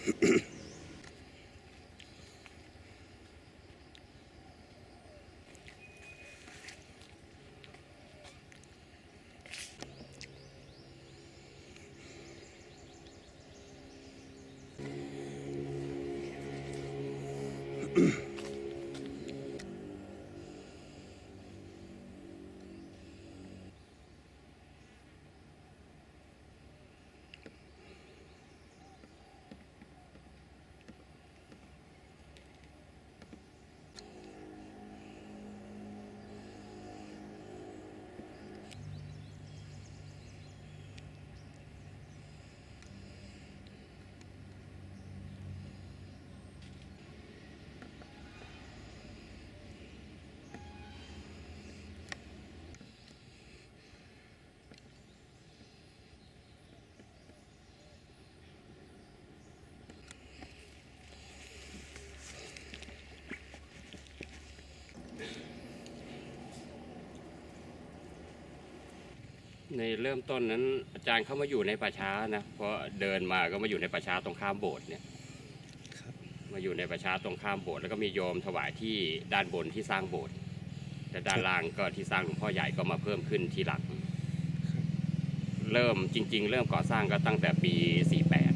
ในเริ่มต้นนั้นอาจารย์เข้ามาอยู่ในป่าช้านะเพราะเดินมาก็มาอยู่ในป่าช้าตรงข้ามโบสถ์เนี่ยมาอยู่ในป่าช้าตรงข้ามโบสถ์แล้วก็มีโยมถวายที่ด้านบนที่สร้างโบสถ์แต่ด้านล่างก็ที่สร้างหลวงพ่อใหญ่ก็มาเพิ่มขึ้นทีหลังเริ่มจริงๆเริ่มก่อสร้างก็ตั้งแต่ปี48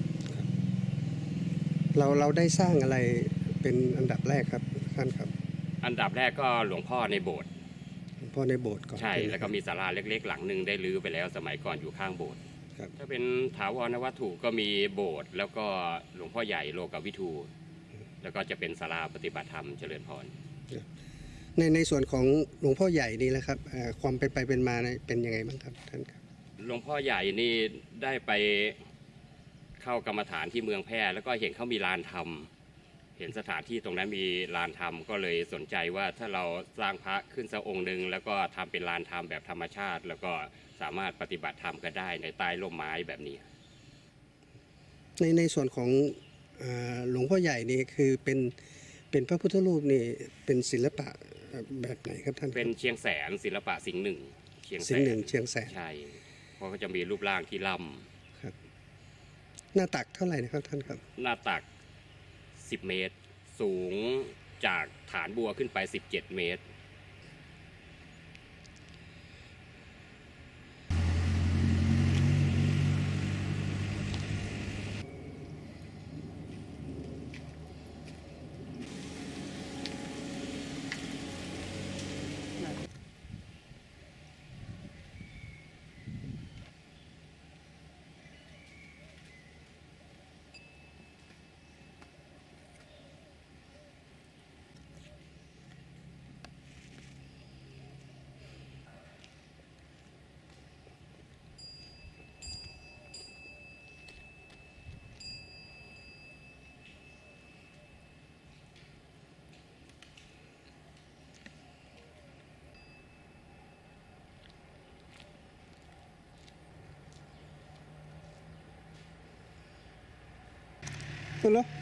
เราได้สร้างอะไรเป็นอันดับแรกครับท่านครับอันดับแรกก็หลวงพ่อในโบสถ์พ่อในโบสถ์ก่อนใช่แล้วก็มีศาลาเล็กๆหลังหนึ่งได้รื้อไปแล้วสมัยก่อนอยู่ข้างโบสถ์ถ้าเป็นถาวรวัตถุก็มีโบสถ์แล้วก็หลวงพ่อใหญ่โลกวิทูแล้วก็จะเป็นศาลาปฏิบัติธรรมเจริญพรในส่วนของหลวงพ่อใหญ่นี่แหละครับความเป็นไปเป็นมาเป็นยังไงบ้างครับท่านครับหลวงพ่อใหญ่นี่ได้ไปเข้ากรรมฐานที่เมืองแพร่แล้วก็เห็นเขามีลานธรรมเห็นสถานที่ตรงนั้นมีลานธรรมก็เลยสนใจว่าถ้าเราสร้างพระขึ้นสักองค์หนึ่งแล้วก็ทำเป็นลานธรรมแบบธรรมชาติแล้วก็สามารถปฏิบัติธรรมก็ได้ในใต้ร่มไม้แบบนี้ในส่วนของหลวงพ่อใหญ่นี่คือเป็นพระพุทธรูปนี่เป็นศิลปะแบบไหนครับท่านเป็นเชียงแสนศิลปะสิงห์หนึ่งเชียงแสนใช่เพราะเขาจะมีรูปร่างที่ล่ำครับหน้าตักเท่าไหร่นะครับท่านครับหน้าตัก10 เมตรสูงจากฐานบัวขึ้นไป17 เมตรเหรอ